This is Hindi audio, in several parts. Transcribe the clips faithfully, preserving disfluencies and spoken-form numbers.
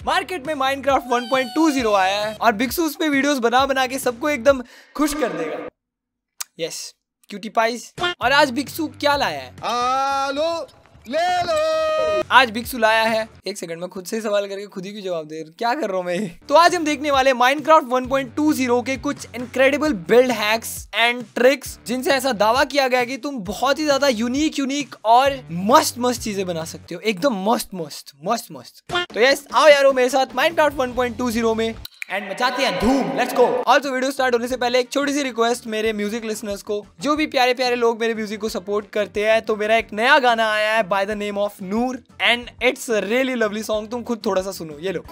मार्केट में Minecraft one point two zero आया है और बिक्सू उस पे वीडियोस बना बना के सबको एकदम खुश कर देगा। Yes cutie pies. और आज बिक्सू क्या लाया है? आलो ले लो। आज बिक्सू लाया है, एक सेकंड में खुद से ही सवाल करके खुद ही की जवाब दे, क्या कर रहा हूँ मैं। तो आज हम देखने वाले Minecraft one point two zero के कुछ incredible build hacks and tricks, जिनसे ऐसा दावा किया गया कि तुम बहुत ही ज्यादा यूनिक यूनिक और मस्त मस्त चीजें बना सकते हो, एकदम मस्त मस्त मस्त मस्त। तो यस आओ यारो मेरे साथ Minecraft one point two zero में एंड मचाते हैं धूम। Let's go. Also video start होने से पहले एक छोटी सी रिक्वेस्ट मेरे म्यूजिक लिसनर्स को, जो भी प्यारे प्यारे लोग मेरे म्यूजिक को सपोर्ट करते हैं, तो मेरा एक नया गाना आया है by the name of Noor and it's really lovely song. तुम खुद थोड़ा सा सुनो, ये लो।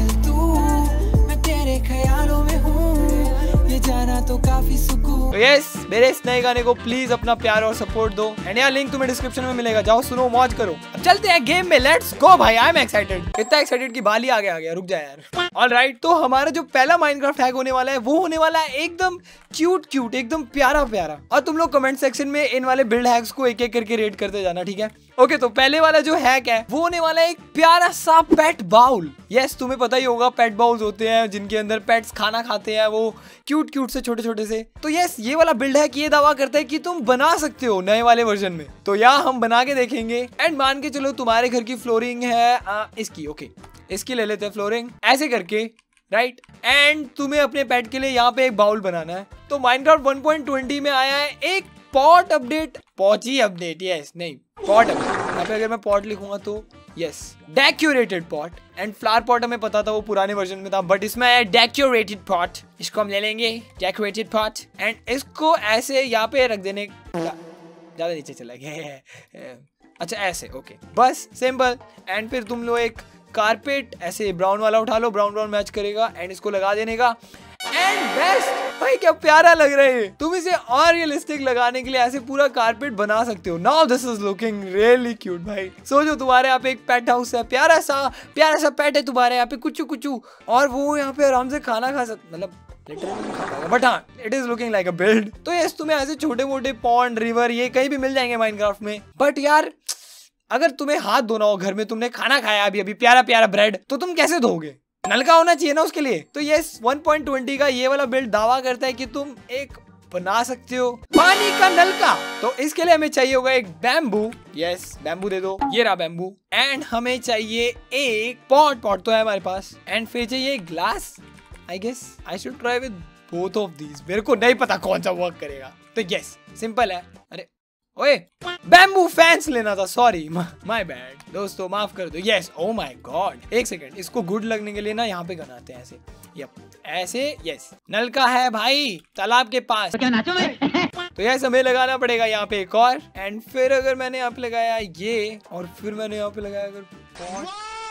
मैं तेरे ख्यालों में हूँ, ये जाना तो काफी सुकून। तो यस मेरे इस नए गाने को प्लीज अपना प्यार और सपोर्ट दो एंड यार लिंक तुम्हें डिस्क्रिप्शन में मिलेगा, जाओ सुनो मौज करो। अब चलते हैं गेम में, लेट्स गो भाई। आई एम एक्साइटेड, इतना एक्साइटेड कि बाल ही आगे आ गया, रुक जा यार। ऑलराइट, तो हमारा जो पहला माइनक्राफ्ट हैक होने वाला है वो होने वाला है एकदम क्यूट क्यूट, एकदम प्यारा प्यारा। और तुम लोग कमेंट सेक्शन में इन वाले बिल्ड हैक्स को एक एक करके रेट करते जाना, ठीक है? ओके, तो पहले वाला जो हैक है वो होने वाला है एक प्यारा सा पेट बाउल। यस तुम्हें पता ही होगा पेट बाउल्स होते हैं जिनके अंदर पेट्स खाना खाते हैं, वो क्यूट क्यूट से छोटे छोटे से। तो यस ये वाला बिल्ड हैक ये दावा करता है कि तुम बना सकते हो नए वाले वर्जन में। तो यहाँ हम बना के देखेंगे एंड मान के चलो तुम्हारे घर की फ्लोरिंग है आ, इसकी, ओके इसकी ले लेते हैं फ्लोरिंग, ऐसे करके राइट right? एंड तुम्हें अपने पेट के लिए यहाँ पे एक बाउल बनाना है। तो Minecraft one point two zero में आया है एक पॉट अपडेट, पॉची अपडेट, यस नहीं पॉट अपडेट। यहाँ पे अगर मैं पॉट लिखूंगा तो yes decorated pot, and flower pot हमें पता था वो पुराने वर्जन में था, बट इसमें आया डेकोरेटेड पॉट। इसको हम ले लेंगे डेकोरेटेड पॉट एंड इसको ऐसे यहाँ पे रख देने, ज्यादा नीचे चला गया, अच्छा ऐसे, ओके बस सिंपल। एंड फिर तुम लोग एक कारपेट ऐसे ब्राउन वाला उठा लो, ब्राउन ब्राउन मैच करेगा एंड इसको लगा देने का एंड बेस्ट। भाई क्या प्यारा लग रहा है। तुम इसे और रियलिस्टिक लगाने के लिए ऐसे पूरा कारपेट बना सकते हो। Now this is looking really cute भाई। सोचो तुम्हारे यहाँ पे एक पेट हाउस है, प्यारा सा प्यारा सा पेट है तुम्हारे यहाँ पे, कुचू कुचू, और वो यहाँ पे आराम से खाना खा सकता, मतलब लिटरली, बट हाँ it is looking like a build. तो यस तुम्हें ऐसे छोटे मोटे पॉन्ड रिवर ये कहीं भी मिल जाएंगे माइनक्राफ्ट में। बट यार अगर तुम्हें हाथ धोना हो घर में, तुमने खाना खाया अभी अभी प्यारा प्यारा ब्रेड, तो तुम कैसे धोगे? नलका होना चाहिए ना उसके लिए। तो yes one point two zero का ये वाला बिल्ड दावा करता है कि तुम एक बना सकते हो पानी का नलका। तो इसके लिए हमें चाहिए होगा एक बैम्बू, यस बैम्बू दे दो, ये रहा बैम्बू। एंड हमें चाहिए एक पॉट, पॉट तो है हमारे पास, एंड फिर चाहिए glass. I guess I should try with both of these, मेरे को नहीं पता कौन सा वर्क करेगा। तो यस सिंपल है। अरे ओए बैम्बू फैंस लेना था, सॉरी माय बैड दोस्तों, माफ कर दो। यस ओ माय गॉड, एक सेकंड, इसको गुड लगने के लिए ना यहाँ पे बनाते हैं ऐसे, यप ऐसे। यस नलका है भाई तालाब के पास, तो क्या नाचो मैं? तो यस हमें लगाना पड़ेगा यहाँ पे एक और, एंड फिर अगर मैंने यहाँ पे लगाया ये, और फिर मैंने यहाँ पे लगाया अगर,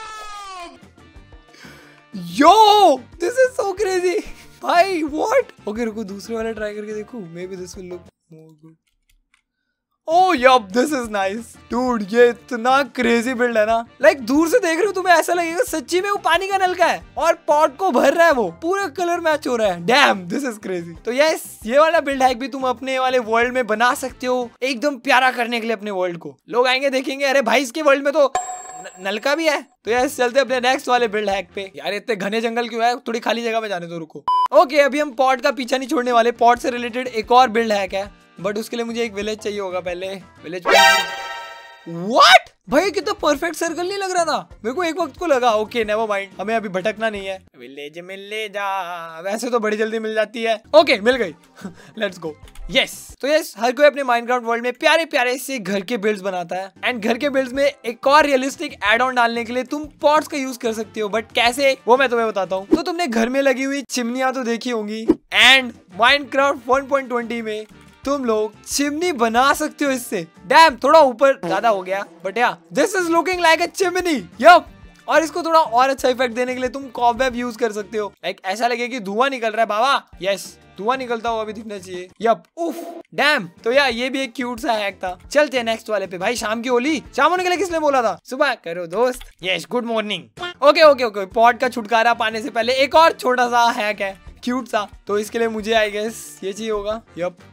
yo this is so crazy भाई, व्हाट। ओके रुको दूसरे वाला ट्राई करके देखो, maybe this will look more good. Oh yup this is nice dude, ये इतना क्रेजी बिल्ड है ना। लाइक like, दूर से देख रहे हो तुम्हें ऐसा लगेगा सच्ची में वो पानी का नलका है और पॉट को भर रहा है, वो पूरा कलर मैच हो रहा है। Damn this is crazy. तो यस ये वाला बिल्ड हैक भी तुम अपने वाले वर्ल्ड में बना सकते हो, एकदम प्यारा करने के लिए अपने वर्ल्ड को। लोग आएंगे देखेंगे अरे भाई इसके वर्ल्ड में तो नलका भी है। तो यस चलते अपने नेक्स्ट वाले बिल्ड हैक पे। यार इतने घने जंगल क्यों है, थोड़ी खाली जगह में जाने दो, रुको। ओके अभी हम पॉट का पीछा नहीं छोड़ने वाले, पॉट से रिलेटेड एक और बिल्ड हैक है, बट उसके लिए मुझे एक विलेज चाहिए होगा पहले। विलेज व्हाट भाई कितना परफेक्ट सर्कल नहीं लग रहा था, मेरे को एक वक्त को लगा। ओके नेवर माइंड, हमें अभी भटकना नहीं है। विलेज मिल ले जा, वैसे तो बड़ी जल्दी मिल जाती है। ओके मिल गई लेट्स गो। यस तो यस हर कोई अपने माइनक्राफ्ट वर्ल्ड में प्यारे प्यारे से घर के बिल्ड्स बनाता है, एंड घर के बिल्ड्स में एक और रियलिस्टिक एड ऑन डालने के लिए तुम पॉट्स का यूज कर सकते हो, बट कैसे वो मैं तुम्हें बताता हूँ। तो तुमने घर में लगी हुई चिमनियां तो देखी होंगी, and Minecraft one point two zero में तुम लोग चिमनी बना सकते हो इससे। डैम थोड़ा ऊपर ज्यादा हो गया, but ya this is looking like a chimney. Yup और इसको थोड़ा और अच्छा इफेक्ट देने के लिए तुम कॉबवेब यूज कर सकते हो, लाइक ऐसा लगे कि धुआं निकल रहा है बाबा। यस धुआं निकलता हुआ भी दिखना चाहिए। यप उफ डैम। तो यार ये भी एक क्यूट सा हैक था। चलते हैं नेक्स्ट वाले पे। भाई शाम की होली, शाम होने के लिए किसने बोला था? सुबह करो दोस्त। Yes good morning. Okay okay okay pot का छुटकारा पाने से पहले एक और छोटा सा हैक है, क्यूट सा। तो इसके लिए मुझे आई गेस ये चाहिए होगा। यप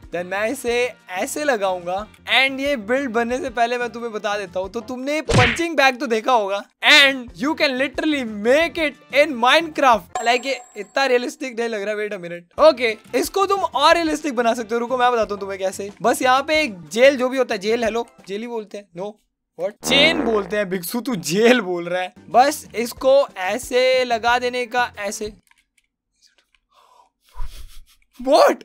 देन मैं इसे ऐसे लगाऊंगा एंड ये बिल्ड बनने से पहले मैं तुम्हें बता देता हूँ, तो तुमने पंचिंग बैग तो देखा होगा and you can literally make it in Minecraft. Like ये इतना रियलिस्टिक नहीं लग रहा, वेट अ मिनट। ओके, इसको तुम और रियलिस्टिक बना सकते हो, रुको मैं बताता हूँ तुम्हें कैसे। बस यहाँ पे एक जेल जो भी होता है, जेल हेलो जेल ही बोलते हैं, नो व्हाट चेन बोलते हैं, भिक्षु तू जेल बोल रहा है। बस इसको ऐसे लगा देने का, ऐसे what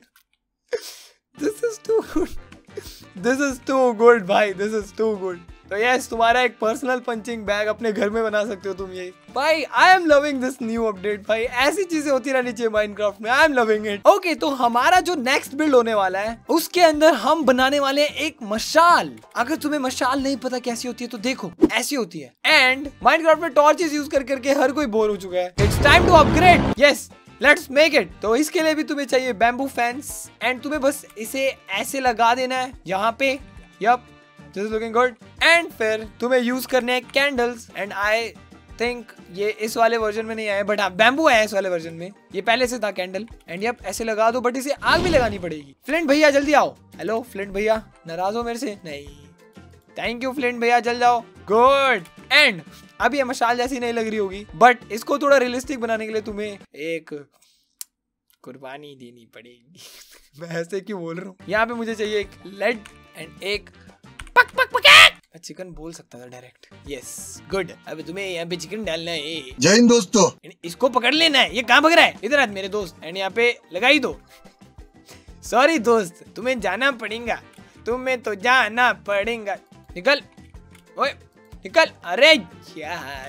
this is too good, this is too good भाई, दिस इज टू गुड। तो यस, तुम्हारा एक पर्सनल पंचिंग बैग अपने घर में बना सकते हो तुम ये। भाई I am loving this new update भाई, ऐसी चीजें होती रहनी चाहिए माइनक्राफ्ट में, I am loving it. Okay, तो हमारा जो नेक्स्ट बिल्ड होने वाला है उसके अंदर हम बनाने वाले हैं एक मशाल। अगर तुम्हें मशाल नहीं पता कैसी होती है तो देखो, ऐसी होती है। एंड माइनक्राफ्ट में टॉर्चेस यूज कर करके हर कोई बोर हो चुका है, it's time to upgrade. Yes, let's make it. तो इसके लिए भी तुम्हें चाहिए बैम्बू फेंस एंड तुम्हें बस इसे ऐसे लगा देना है यहाँ पे। Yup, this is looking good. And फिर तुम्हें यूज करने हैं कैंडल्स एंड आई थिंक ये इस वाले वर्जन में नहीं आया, बट हाँ बैम्बू है इस वाले वर्जन में, ये पहले से था कैंडल। एंड यप, ऐसे लगा दो, बट इसे आग भी लगानी पड़ेगी। फ्लिंट भैया जल्दी आओ। हेलो फ्लिंट भैया, नाराज हो मेरे से? नहीं, थैंक यू फ्लिंट भैया, जल्द जाओ। गुड। एंड अभी ये मशाल जैसी नहीं लग रही होगी, बट इसको थोड़ा रियलिस्टिक बनाने के लिए तुम्हें एक कुर्बानी देनी पड़ेगी। मैं ऐसे क्यों बोल रहा हूँ? यहाँ पे मुझे चाहिए एक लेड एंड एक पक पक पक। मैं चिकन बोल सकता था डायरेक्ट। Yes, good. अब तुम्हें यहाँ पे चिकन डालना है। जय हिंद दोस्तों। इसको पकड़ लेना है, ये कहाँ भाग रहा है? इधर आ मेरे दोस्त। एंड यहाँ पे लगाई दो। सॉरी दोस्त, तुम्हें जाना पड़ेगा, तुम्हें तो जाना पड़ेगा। निकल, ओए निकल। अरे यार,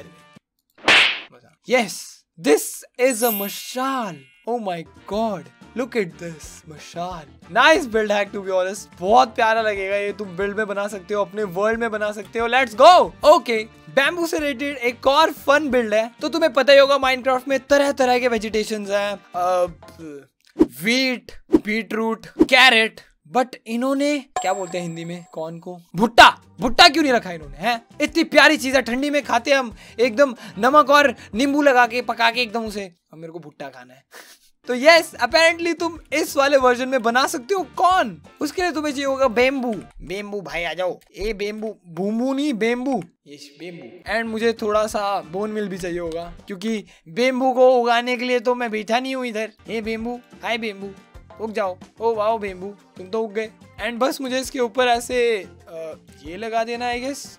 यस, दिस इज अ मशाल। Oh my God, look at this मशाल। Nice build hack to be honest, बहुत प्यारा लगेगा ये, तुम बिल्ड में बना सकते हो, अपने वर्ल्ड में बना सकते हो। Let's go. ओके, बैम्बू से रिलेटेड एक और फन बिल्ड है। तो तुम्हें पता ही होगा माइनक्राफ्ट में तरह तरह के वेजिटेशंस हैं, व्हीट, बीटरूट, कैरेट, बट इन्होंने क्या बोलते हैं हिंदी में कॉर्न को? भुट्टा। भुट्टा क्यों नहीं रखा इन्होंने? हैं, इतनी प्यारी चीज है, ठंडी में खाते हम एकदम नमक और नींबू लगा के पका के एकदम उसे। अब मेरे को भुट्टा खाना है। तो यस, अपेरेंटली तुम इस वाले वर्जन में बना सकते हो कॉर्न। उसके लिए तुम्हें चाहिए होगा बेम्बू। बेम्बू भाई आ जाओ। ए बेम्बू, बूम्बू नहीं बेम्बू, यस बेम्बू। एंड मुझे थोड़ा सा बोन मिल भी चाहिए होगा, क्योंकि बेम्बू को उगाने के लिए तो मैं बैठा नहीं हूँ इधर। ए बेम्बू, हाय बेम्बू, उग जाओ। ओ वाओ बेम्बू, तुम तो उग गए। एंड बस मुझे इसके ऊपर ऐसे आ, ये लगा देना I guess.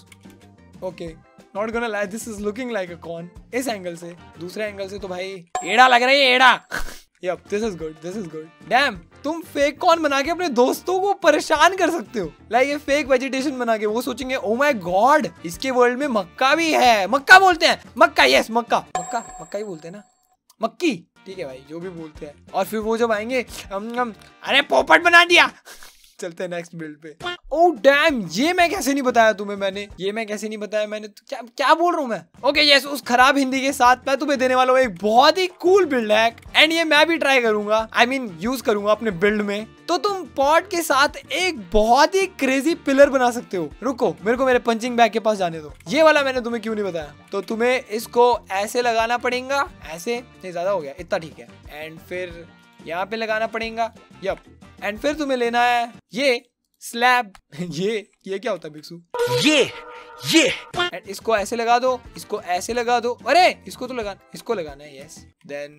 Okay, not gonna lie, this is looking like a corn. इस एंगल से, दूसरे एंगल से तो भाई एड़ा लग रहा है, एड़ा। Yup, this is good, this is good. Damn, तुम फेक कॉर्न बना के अपने दोस्तों को परेशान कर सकते हो। लाइक ये फेक वेजिटेशन बना के वो सोचेंगे ओ माय गॉड, इसके वर्ल्ड में मक्का भी है। मक्का बोलते हैं, मक्का, यस मक्का, मक्का मक्का ही बोलते हैं ना, मक्की, ठीक है भाई, जो भी बोलते हैं। और फिर वो जब आएंगे, हम, हम, अरे पोपट बना दिया। चलते हैं नेक्स्ट बिल्ड पे। ओह डैम, ये मैं कैसे नहीं बताया तुम्हें मैंने, ये मैं कैसे नहीं बताया मैंने, तो क्या क्या बोल रहा हूँ मैं। ओके यस, उस खराब हिंदी के साथ मैं तुम्हें देने वाला हूँ एक बहुत ही कूल बिल्ड हैक। एंड ये मैं भी ट्राई करूंगा, आई मीन यूज करूंगा अपने बिल्ड में। तो तुम पॉट के साथ एक बहुत ही क्रेजी पिलर बना सकते हो। रुको, मेरे को मेरे पंचिंग बैग के पास जाने दो। ये वाला मैंने तुम्हें क्यों नहीं बताया। तो तुम्हें इसको ऐसे लगाना पड़ेगा, ऐसे नहीं, ज्यादा हो गया, इतना ठीक है। एंड फिर यहाँ पे लगाना पड़ेगा, यप। एंड फिर तुम्हें लेना है ये स्लैब। ये ये क्या होता है भिक्षु? ये ये एंड इसको ऐसे लगा दो, इसको ऐसे लगा दो। अरे इसको तो लगा, इसको लगाना है, यस। देन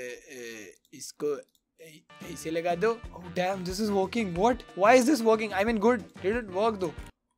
इसको ऐसे लगा दो। Oh damn, this is working. What, why is this working? I mean good, did it work though?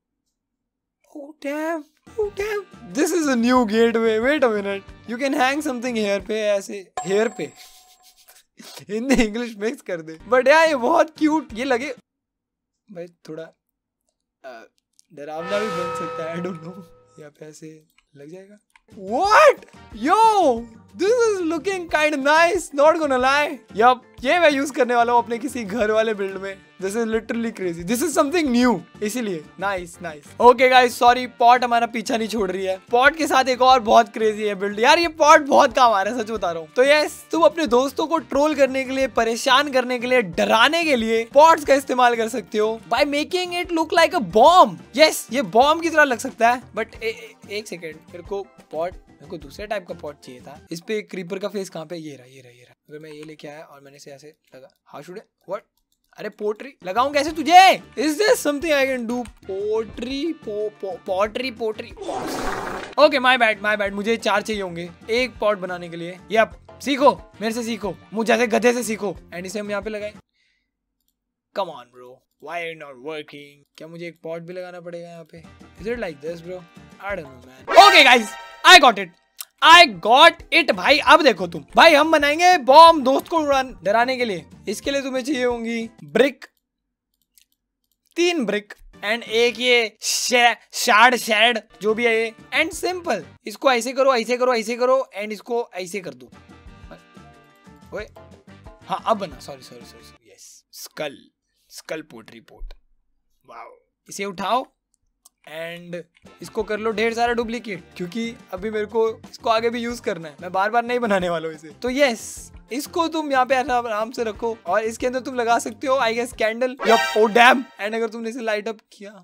Oh damn, oh damn, this is a new gateway. Wait a minute, you can hang something here पे, ऐसे हेयर पे। हिंदी इंग्लिश मिक्स कर दे। बट यार ये बहुत क्यूट ये लगे भाई, थोड़ा डरावना भी बन सकता है, आई डोंट नो। यहाँ पे ऐसे लग जाएगा। What? Yo, this is looking kind of nice. Not gonna lie. Yup, ये मैं यूज करने वाला हूँ अपने किसी घर वाले बिल्ड में। This is literally crazy. This is something new. इसीलिए nice, nice. Okay guys, sorry, pot हमारा पीछा नहीं छोड़ रही है। पॉट के साथ एक और बहुत क्रेजी है बिल्ड। यार ये पॉट बहुत काम आ रहा है, सच बता रहा हूँ। तो यस, तुम अपने दोस्तों को ट्रोल करने के लिए, परेशान करने के लिए, डराने के लिए पॉट्स का इस्तेमाल कर सकते हो by making it look like a bomb. Yes, ये बॉम्ब की तरह लग सकता है। बट एक सेकेंड, मेरे को पॉट मेरे को दूसरे टाइप का पॉट चाहिए था। इस पे क्रीपर का फेस कहाँ पे? ये रहा, ये रहा, ये रहा। अगर मैं ये लेके आया और मैंने इसे ऐसे लगा, हाउ शुड व्हाट अरे पोट्री लगाऊं कैसे तुझे? Is this something I can do? Pottery पो, पो, pottery pottery okay my bad my bad. मुझे चार चाहिए होंगे एक पॉट बनाने के लिए। यप सीखो मेरे से सीखो, मुझे जैसे गधे से सीखो। एंड इसे हम यहाँ पे लगाए। Come on bro, why are not working? क्या मुझे एक पॉट भी लगाना पड़ेगा यहाँ पे? Is it like this bro? I don't know man. Okay guys I got it, I got it भाई। अब देखो तुम भाई, हम बनाएंगे बॉम्ब दोस्त को उड़ान डराने के लिए। इसके लिए तुम्हें चाहिए होंगी ब्रिक, तीन ब्रिक एंड एक ये शार्ड शैड जो भी है ये। एंड सिंपल, इसको ऐसे करो ऐसे करो ऐसे करो एंड इसको ऐसे कर दो। ओए हाँ अब बना, sorry sorry sorry yes skull skull pottery pot. Wow, इसे उठाओ एंड इसको कर लो ढेर सारा डुप्लीकेट, क्योंकि अभी मेरे को इसको आगे भी यूज करना है, मैं बार बार नहीं बनाने वाला हूँ इसे। तो यस इसको तुम यहाँ पे आराम से रखो और इसके अंदर तुम लगा सकते हो आई गेस कैंडल या ओ डैम। एंड अगर तुमने इसे लाइट अप किया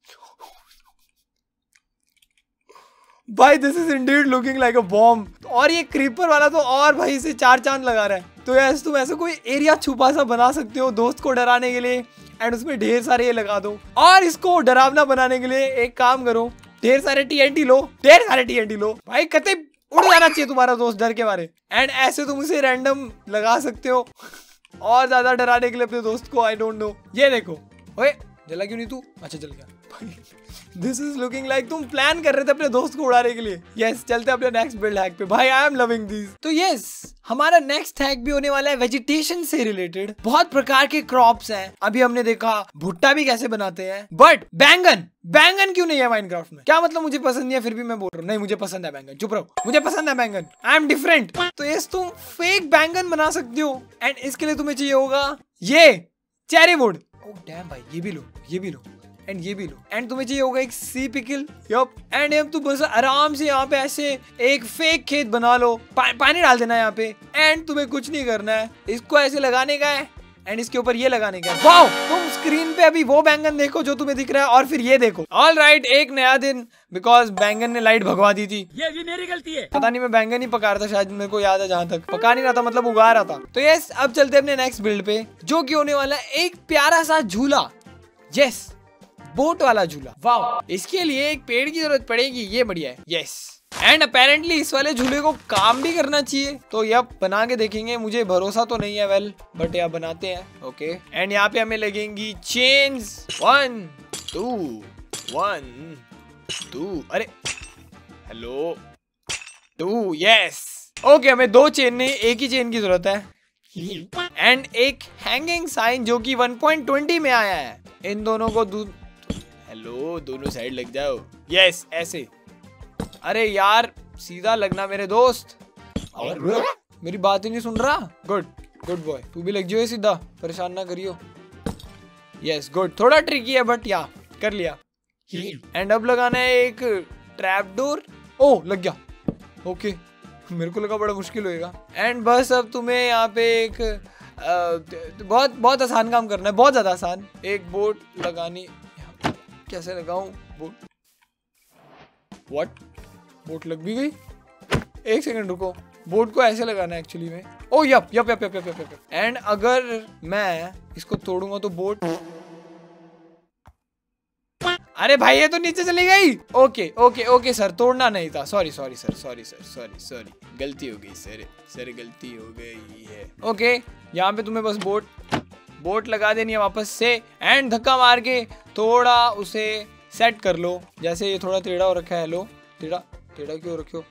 भाई, this is indeed looking like a bomb. और ये क्रीपर वाला तो और भाई इसे चार चांद लगा रहा है। तो यस तुम ऐसा कोई एरिया छुपा सा बना सकते हो दोस्त को डराने के लिए एंड उसमें ढेर सारे ये लगा दो। और इसको डरावना बनाने के लिए एक काम करो, ढेर सारे टीएनटी लो, ढेर सारे टीएनटी लो भाई, कतई उड़ जाना चाहिए तुम्हारा दोस्त डर के मारे। एंड ऐसे तुम इसे रैंडम लगा सकते हो और ज्यादा डराने के लिए अपने दोस्त को। आई डोंट नो, ये देखो। ओए जला क्यों नहीं तू? अच्छा चल गया। दिस इज लुकिंग लाइक तुम प्लान कर रहे थे अपने दोस्त को उड़ाने के लिए। यस yes, चलते अपने नेक्स्ट बिल्ड हैक पे भाई। I am loving this. तो यस yes, हमारा नेक्स्ट हैक भी होने वाला है वेजिटेशन से रिलेटेड। बहुत प्रकार के क्रॉप्स हैं। अभी हमने देखा भुट्टा भी कैसे बनाते हैं, बट बैंगन बैंगन क्यों नहीं है माइनक्राफ्ट में? क्या मतलब मुझे पसंद नहीं है फिर भी मैं बोल रहा हूँ नहीं मुझे पसंद है बैंगन। चुप रहो, मुझे पसंद है बैंगन, आई एम डिफरेंट। तो यस तुम फेक बैंगन बना सकते हो एंड इसके लिए तुम्हें चाहिए होगा ये चेरी वुड। ओह डैम भाई, ये भी लो ये भी लो एंड ये भी लो। एंड तुम्हें चाहिए होगा एक सी पिकल। यप एंड हम तुम बस आराम से यहाँ पे ऐसे एक फेक खेत बना लो, पा, पानी डाल देना यहाँ पे एंड तुम्हें कुछ नहीं करना है, इसको ऐसे लगाने का है एंड इसके ऊपर ये लगाने का है। वाओ, तुम स्क्रीन पे अभी वो बैंगन देखो जो तुम्हें दिख रहा है और फिर ये देखो। ऑल राइट, एक नया दिन, बिकॉज बैंगन ने लाइट भगवा दी थी। ये भी मेरी गलती है। पता नहीं मैं बैंगन ही पका रहा था शायद, मेरे को याद है जहाँ तक पका नहीं रहा था, मतलब उगा रहा था। तो यस अब चलते अपने नेक्स्ट बिल्ड पे जो की होने वाला है एक प्यारा सा झूला। यस बोट वाला झूला। वाओ, इसके लिए एक पेड़ की जरूरत पड़ेगी, ये बढ़िया है। यस एंड अपेरेंटली इस वाले झूले को काम भी करना चाहिए। तो यह बना के देखेंगे, मुझे भरोसा तो नहीं है वेल, बट यह बनाते हैं। ओके एंड यहाँ पे हमें लगेंगी chains, one two one two, अरे हेलो टू, यस ओके हमें दो चेन नहीं एक ही चेन की जरूरत है। एंड एक हैंगिंग साइन जो कि वन पॉइंट टू ज़ीरो में आया है। इन दोनों को दूध, हेलो दोनों साइड लग जाओ। यस ऐसे, अरे यार सीधा लगना मेरे दोस्त। और मेरी बात ही नहीं सुन रहा। गुड गुड बॉय, तू भी लग जाओ सीधा, परेशान ना करियो। यस गुड, थोड़ा ट्रिकी है बट या कर लिया। एंड अब लगाना है एक ट्रैप डोर। ओ लग गया। ओके मेरे को लगा बड़ा मुश्किल होएगा। एंड बस अब तुम्हें यहाँ पे एक आ, बहुत बहुत आसान काम करना है, बहुत ज्यादा आसान। एक बोट लगानी, कैसे लगाऊं बोट? व्हाट, बोट लग भी गई? एक सेकंड रुको, बोट को ऐसे लगाना है एक्चुअली में। Oh yup yup yup yup yup yup yup. And अगर मैं इसको तोड़ूंगा तो बोट, अरे भाई ये तो नीचे चली गई। ओके ओके ओके सर, तोड़ना नहीं था, sorry sorry sir, sorry sir, sorry sorry, गलती हो गई सर, सर गलती हो गई है। ओके यहाँ पे तुम्हें बस बोट बोट लगा देनी है वापस से एंड धक्का मार के थोड़ा उसे सेट कर लो। जैसे ये थोड़ा टेढ़ा हो रखा है। लो टेढ़ा टेढ़ा क्यों रखियो?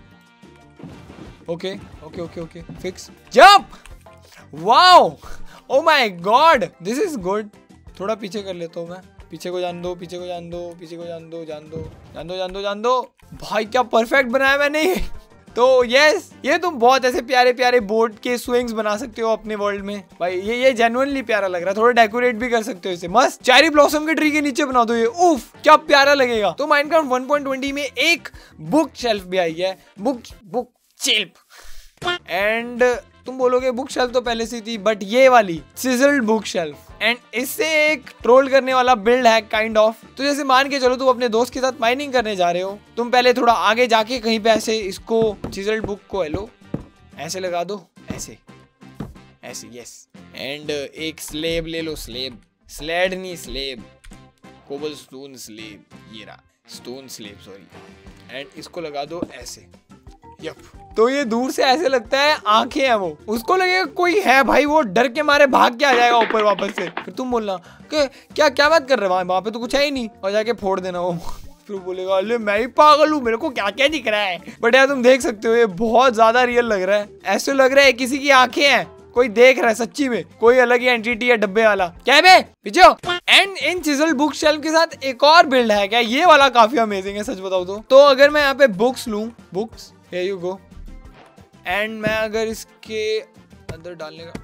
Okay okay okay okay fix, jump. Wow oh my god, this is good. थोड़ा पीछे कर लेता हूँ मैं, पीछे को जान दो, पीछे को जान दो, पीछे को जान दो, जान दो जान दो जान दो जान दो। भाई क्या परफेक्ट बनाया मैंने। तो यस ये तुम बहुत ऐसे प्यारे प्यारे बोट के स्विंग्स बना सकते हो अपने वर्ल्ड में भाई। ये ये जेन्युइनली प्यारा लग रहा है, थोड़ा डेकोरेट भी कर सकते हो इसे। मस्त चेरी ब्लॉसम के ट्री के नीचे बना दो ये, उफ क्या प्यारा लगेगा। तो Minecraft one point two zero में एक बुक शेल्फ भी आई है, बुक बुक शेल्फ। एंड तुम बोलोगे बुक शेल्फ तो पहले से थी, बट ये वाली सिजल्ड बुक शेल्फ। एंड इससे एक ट्रोल करने वाला बिल्ड है काइंड ऑफ। तो जैसे मान के चलो तुम अपने दोस्त के साथ माइनिंग करने जा रहे हो, तुम पहले थोड़ा आगे जाके कहीं पे ऐसे इसको सिजल्ड बुक को हेलो ऐसे लगा दो, ऐसे ऐसे यस एंड एक स्लेब ले लो, स्लेब, स्लेड नहीं स्लेब, कोबल स्टोन स्लेब, ये रहा स्टोन स्लेब सॉरी। एंड इसको लगा दो ऐसे, यप। तो ये दूर से ऐसे लगता है आंखें हैं वो, उसको लगेगा कोई है भाई, वो डर के मारे भाग के आ जाएगा ऊपर वापस से। फिर तुम बोलना कि क्या क्या बात कर रहे हो, वहां पे तो कुछ है ही नहीं, और जाके फोड़ देना वो। फिर बोलेगा अरे मैं ही पागल हूँ, मेरे को क्या क्या दिख रहा है। बट यार तुम देख सकते हो ये बहुत ज्यादा रियल लग रहा है, ऐसे लग रहा है किसी की आंखें हैं, कोई देख रहा है सच्ची में, कोई अलग ही एंटिटी है डब्बे वाला। क्या है बे पीछे। And in chiselled bookshelf के साथ एक और बिल्ड है क्या, ये वाला काफी अमेजिंग है सच बताऊं तो। तो अगर मैं यहाँ पे बुक्स लूं, books here you go, and मैं अगर इसके अंदर डालने का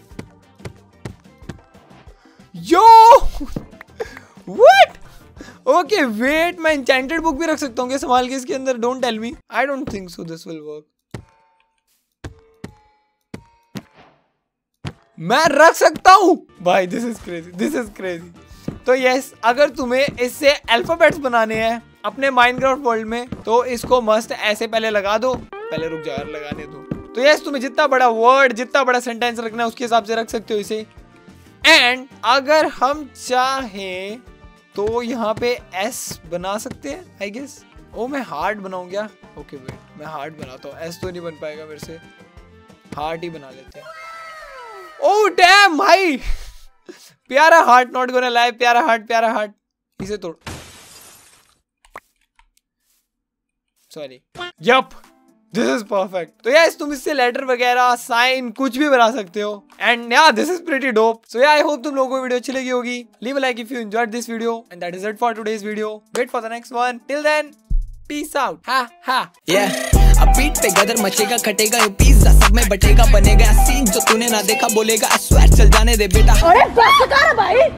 यो व्हाट, ओके वेट, मैं एन्चेंटेड बुक भी रख सकता हूँ क्या संभाल के इसके अंदर, don't tell me, I don't think so this will work. मैं रख सकता हूँ भाई, this is crazy, this is crazy. तो यस, अगर तुम्हें इससे अल्फाबेट्स बनाने हैं अपने माइनक्राफ्ट वर्ल्ड में तो इसको मस्त ऐसे पहले लगा दो, पहले रुक जा लगाने दो। तो यस, तुम्हें जितना बड़ा वर्ड, जितना बड़ा सेंटेंस रखना है उसके हिसाब से रख सकते हो इसे। एंड अगर हम चाहें तो यहाँ पे एस बना सकते हैं आई गेस। ओ मैं हार्ट बनाऊं क्या, ओके वेट, मैं हार्ट बनाता हूँ, एस तो नहीं बन पाएगा मेरे से, हार्ट ही बना लेते हैं। ओह डैम भाई, प्यारा हार्ट, नॉट गोना लाई, प्यारा हार्ट, प्यारा हार्ट, इसे तोड़, sorry, yup this is perfect. तो यस, तुम इससे लेटर वगैरह, साइन, कुछ भी बना सकते हो। And ya this is pretty dope. So ya I hope तुम लोगों को वीडियो अच्छी लगी होगी। Leave a like if you enjoyed this video, and that is it for today's video. Wait for the next one, till then peace out. Ha ha yeah. अब पीठ पे गदर मचेगा, कटेगा ये पिज्जा, सब में बटेगा, बनेगा सीन जो तूने ना देखा, बोलेगा I swear चल जाने दे बेटा। अरे बस कर भाई।